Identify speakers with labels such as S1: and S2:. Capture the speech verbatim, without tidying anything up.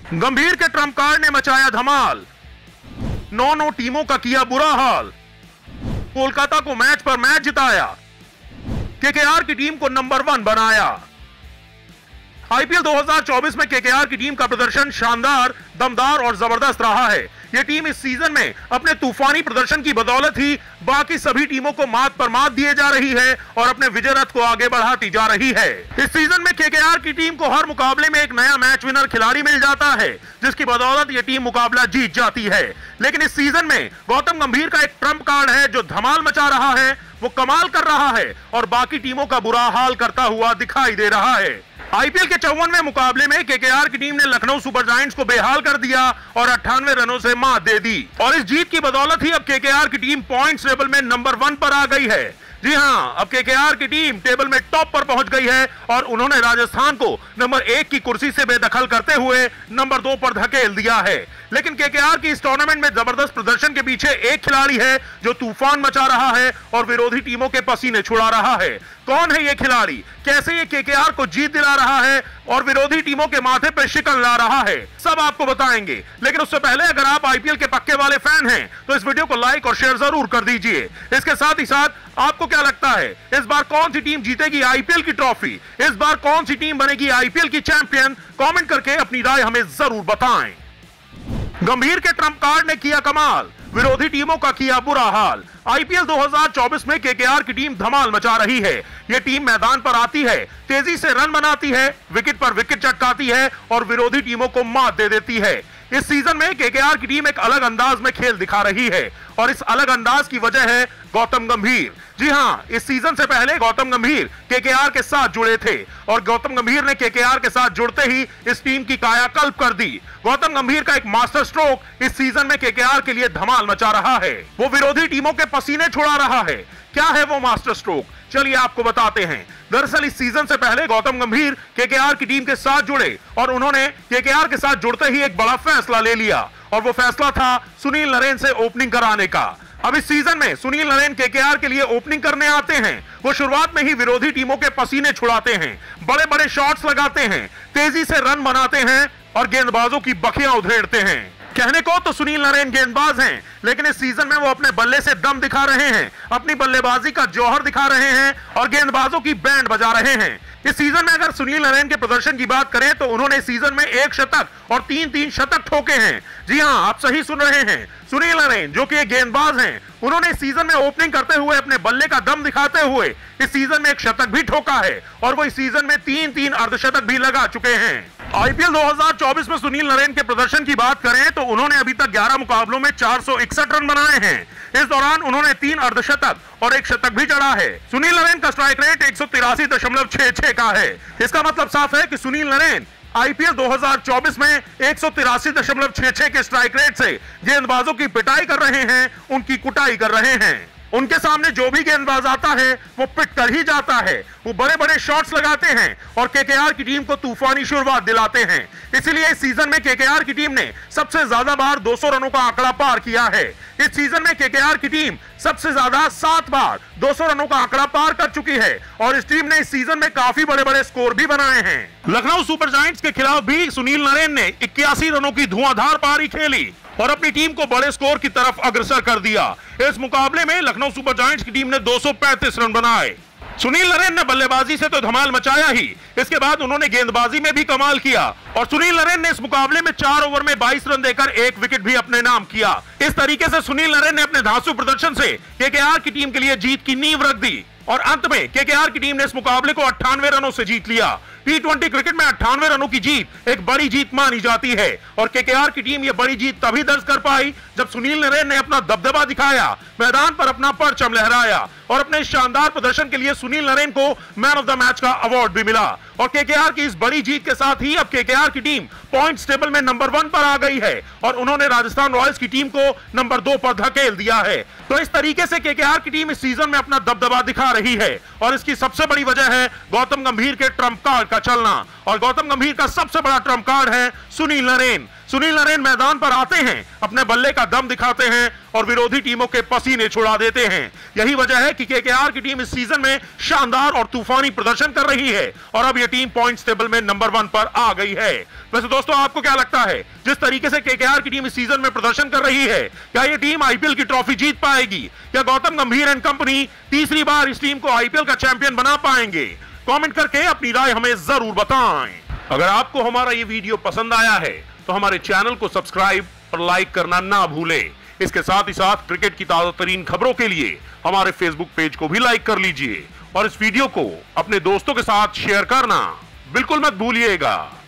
S1: गंभीर के Trump card ने मचाया धमाल, नौ नौ टीमों का किया बुरा हाल, कोलकाता को मैच पर मैच जिताया, केकेआर की टीम को नंबर वन बनाया। आईपीएल दो हज़ार चौबीस में केकेआर की टीम का प्रदर्शन शानदार, दमदार और जबरदस्त रहा है। यह टीम इस सीजन में अपने तूफानी प्रदर्शन की बदौलत ही बाकी सभी टीमों को मात पर मात दिए जा रही है और अपने विजय रथ को आगे बढ़ाती जा रही है। इस सीजन में केकेआर की टीम को हर मुकाबले में एक नया मैच विनर खिलाड़ी मिल जाता है, जिसकी बदौलत यह टीम मुकाबला जीत जाती है। लेकिन इस सीजन में गौतम गंभीर का एक ट्रम्प कार्ड है जो धमाल मचा रहा है, वो कमाल कर रहा है और बाकी टीमों का बुरा हाल करता हुआ दिखाई दे रहा है। आईपीएल के चौवनवें मुकाबले में केकेआर की टीम ने लखनऊ सुपर जायंट्स को बेहाल कर दिया और अट्ठानवे रनों से मात दे दी और इस जीत की बदौलत ही अब केकेआर की टीम पॉइंट्स टेबल में नंबर वन पर आ गई है। जी हां, अब केकेआर की टीम टेबल में टॉप पर पहुंच गई है और उन्होंने राजस्थान को नंबर एक की कुर्सी से बेदखल करते हुए नंबर दो पर धकेल दिया है। लेकिन केकेआर की इस टूर्नामेंट में जबरदस्त प्रदर्शन के पीछे एक खिलाड़ी है जो तूफान मचा रहा है और विरोधी टीमों के पसीने छुड़ा रहा है। कौन है ये खिलाड़ी, कैसे ये केकेआर को जीत दिला रहा है और विरोधी टीमों के माथे पर शिकन ला रहा है, सब आपको बताएंगे। लेकिन उससे पहले अगर आप आईपीएल के पक्के वाले फैन हैं तो इस वीडियो को लाइक और शेयर जरूर कर दीजिए। इसके साथ ही साथ आपको क्या लगता है इस बार कौन सी टीम जीतेगी आईपीएल की ट्रॉफी, इस बार कौन सी टीम बनेगी आईपीएल की चैंपियन, कमेंट करके अपनी राय हमें जरूर बताएं। गंभीर के ट्रम्प कार्ड ने किया कमाल, विरोधी टीमों का किया बुरा हाल। आईपीएल दो हज़ार चौबीस में केकेआर की टीम धमाल मचा रही है। यह टीम मैदान पर आती है, तेजी से रन बनाती है, विकेट पर विकेट चटकाती है और विरोधी टीमों को मात दे देती है। इस सीजन में केकेआर की टीम एक अलग अंदाज में खेल दिखा रही है और इस अलग अंदाज की वजह है गौतम गंभीर। जी हां, इस सीजन से पहले गौतम गंभीर केकेआर के साथ जुड़े थे और गौतम गंभीर ने केकेआर के साथ जुड़ते ही इस टीम की कायाकल्प कर दी। गौतम गंभीर का एक मास्टर स्ट्रोक इस सीजन में केकेआर के लिए धमाल मचा रहा है, वो विरोधी टीमों के पसीने छुड़ा रहा है। क्या है वो मास्टर स्ट्रोक, चलिए आपको बताते हैं। दरअसल इस सीजन से पहले गौतम गंभीर केकेआर की टीम के साथ जुड़े और उन्होंने केकेआर के साथ जुड़ते ही एक बड़ा फैसला ले लिया और वो फैसला था सुनील नरेन से ओपनिंग कराने का। अब इस सीजन में सुनील नरेन केकेआर के लिए ओपनिंग करने आते हैं। वो शुरुआत में ही विरोधी टीमों के पसीने छुड़ाते हैं, बड़े बड़े शॉट्स लगाते हैं, तेजी से रन बनाते हैं और गेंदबाजों की बखियां उधेड़ते हैं। कहने को तो सुनील नरेन गेंदबाज हैं, लेकिन इस सीजन में वो अपने बल्ले से दम दिखा रहे हैं, अपनी बल्लेबाजी का जौहर दिखा रहे हैं और गेंदबाजों की बैंड बजा रहे हैं। इस सीजन में अगर सुनील नरेन के प्रदर्शन की बात करें तो उन्होंने इस सीजन में एक शतक और तीन तीन शतक ठोके हैं। जी हां, आप सही सुन रहे हैं, सुनील नरेन जो कि एक गेंदबाज हैं, उन्होंने इस सीजन में ओपनिंग करते हुए अपने बल्ले का दम दिखाते हुए इस सीजन में एक शतक भी ठोका है और वो इस सीजन में तीन तीन अर्धशतक भी लगा चुके हैं। आईपीएल दो हज़ार चौबीस में सुनील नरेन के प्रदर्शन की बात करें तो उन्होंने अभी तक ग्यारह मुकाबलों में चार सौ इकसठ रन बनाए हैं। इस दौरान उन्होंने तीन अर्धशतक और एक शतक भी जड़ा है। सुनील नरेन का स्ट्राइक रेट एक सौ तिरासी दशमलव छह छह का है। इसका मतलब साफ है कि सुनील नरेन आईपीएल दो हज़ार चौबीस में एक सौ तिरासी दशमलव छह छह के स्ट्राइक रेट से गेंदबाजों की पिटाई कर रहे हैं, उनकी कुटाई कर रहे हैं। उनके सामने जो भी गेंदबाज आता है वो पिट कर ही जाता है। वो बड़े बड़े शॉट्स लगाते हैं और केकेआर की टीम को तूफानी शुरुआत दिलाते हैं। इसीलिए इस सीजन में केकेआर की टीम ने सबसे ज्यादा बार दो सौ रनों का आंकड़ा पार किया है। इस सीजन में केकेआर की टीम सबसे ज्यादा सात बार दो सौ रनों का आंकड़ा पार कर चुकी है और इस टीम ने इस सीजन में काफी बड़े बड़े स्कोर भी बनाए हैं। लखनऊ सुपर जायंट्स के खिलाफ भी सुनील नरेन ने इक्यासी रनों की धुआंधार पारी खेली और अपनी टीम को बड़े स्कोर की तरफ अग्रसर कर दिया। इस मुकाबले में लखनऊ सुपर जायंट्स की टीम ने दो सौ पैंतीस रन बनाए। सुनील नरेन ने बल्लेबाजी से तो धमाल मचाया ही, इसके बाद उन्होंने गेंदबाजी में भी कमाल किया और सुनील नरेन ने इस मुकाबले में चार ओवर में बाईस रन देकर एक विकेट भी अपने नाम किया। इस तरीके से सुनील नरेन ने अपने धांसू प्रदर्शन से केकेआर की टीम के लिए जीत की नींव रख दी और अंत में केकेआर की टीम ने इस मुकाबले को अट्ठानवे रनों से जीत लिया। टी ट्वेंटी क्रिकेट में अट्ठानवे रनों की जीत एक बड़ी जीत मानी जाती है और केकेआर की टीम यह बड़ी जीत तभी दर्ज कर पाई जब सुनील नरेन ने अपना दबदबा दिखाया, मैदान पर अपना परचम लहराया और अपने शानदार प्रदर्शन के लिए सुनील नरेन को मैन ऑफ द मैच का अवार्ड भी मिला। और केकेआर की इस बड़ी जीत के साथ ही अब केकेआर की टीम पॉइंट्स टेबल में नंबर वन पर आ गई है और उन्होंने राजस्थान रॉयल्स की टीम को नंबर दो पर धकेल दिया है। तो इस तरीके से केकेआर की टीम इस सीजन में अपना दबदबा दिखा रही है और इसकी सबसे बड़ी वजह है गौतम गंभीर के ट्रम्प कार्ड का चलना और गौतम गंभीर का सबसे बड़ा ट्रम्प कार्ड है सुनील नरेन। सुनील नरेन मैदान पर आते हैं, अपने बल्ले का दम दिखाते हैं और विरोधी टीमों के पसीने छुड़ा देते हैं। यही वजह है कि केकेआर की टीम इस सीजन में शानदार और तूफानी प्रदर्शन कर रही है और अब यह टीम पॉइंट्स टेबल में नंबर वन पर आ गई है। वैसे दोस्तों, आपको क्या लगता है, जिस तरीके से केकेआर की टीम इस सीजन में प्रदर्शन कर रही है, क्या यह टीम आईपीएल की ट्रॉफी जीत पाएगी? क्या गौतम गंभीर एंड कंपनी तीसरी बार इस टीम को आईपीएल का चैंपियन बना पाएंगे? कमेंट करके अपनी राय हमें जरूर बताएं। अगर आपको हमारा ये वीडियो पसंद आया है तो हमारे चैनल को सब्सक्राइब और लाइक करना ना भूलें। इसके साथ ही साथ क्रिकेट की ताजा तरीन खबरों के लिए हमारे फेसबुक पेज को भी लाइक कर लीजिए और इस वीडियो को अपने दोस्तों के साथ शेयर करना बिल्कुल मत भूलिएगा।